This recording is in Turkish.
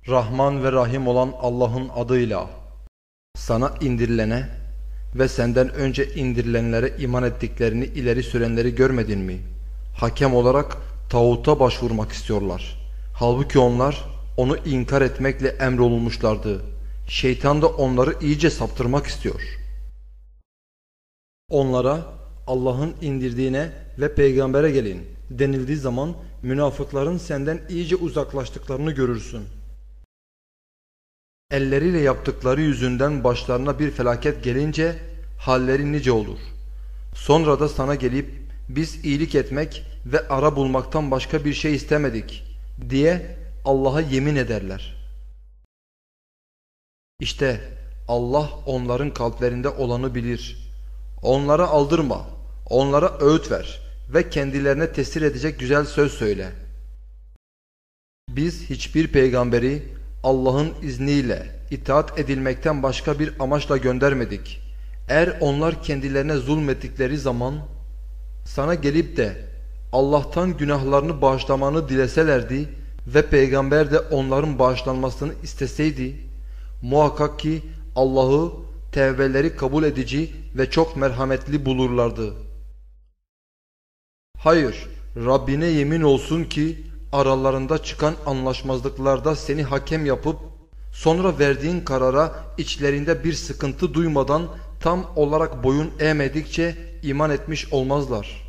Rahman ve Rahim olan Allah'ın adıyla. Sana indirilene ve senden önce indirilenlere iman ettiklerini ileri sürenleri görmedin mi? Hakem olarak tağuta başvurmak istiyorlar. Halbuki onlar onu inkar etmekle emrolunmuşlardı. Şeytan da onları iyice saptırmak istiyor. Onlara Allah'ın indirdiğine ve peygambere gelin denildiği zaman münafıkların senden iyice uzaklaştıklarını görürsün. Elleriyle yaptıkları yüzünden başlarına bir felaket gelince halleri nice olur. Sonra da sana gelip biz iyilik etmek ve ara bulmaktan başka bir şey istemedik diye Allah'a yemin ederler. İşte Allah onların kalplerinde olanı bilir. Onlara aldırma, onlara öğüt ver ve kendilerine tesir edecek güzel söz söyle. Biz hiçbir peygamberi Allah'ın izniyle itaat edilmekten başka bir amaçla göndermedik. Eğer onlar kendilerine zulmettikleri zaman sana gelip de Allah'tan günahlarını bağışlamanı dileselerdi ve peygamber de onların bağışlanmasını isteseydi, muhakkak ki Allah'ı tevbeleri kabul edici ve çok merhametli bulurlardı. Hayır, Rabbine yemin olsun ki aralarında çıkan anlaşmazlıklarda seni hakem yapıp sonra verdiğin karara içlerinde bir sıkıntı duymadan tam olarak boyun eğmedikçe iman etmiş olmazlar.